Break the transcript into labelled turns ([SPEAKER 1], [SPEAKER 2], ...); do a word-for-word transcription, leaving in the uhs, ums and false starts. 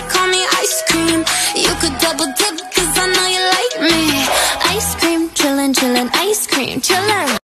[SPEAKER 1] call me ice cream. You could double dip, cause I know you like me. Ice cream, chillin', chillin', ice cream, chillin'.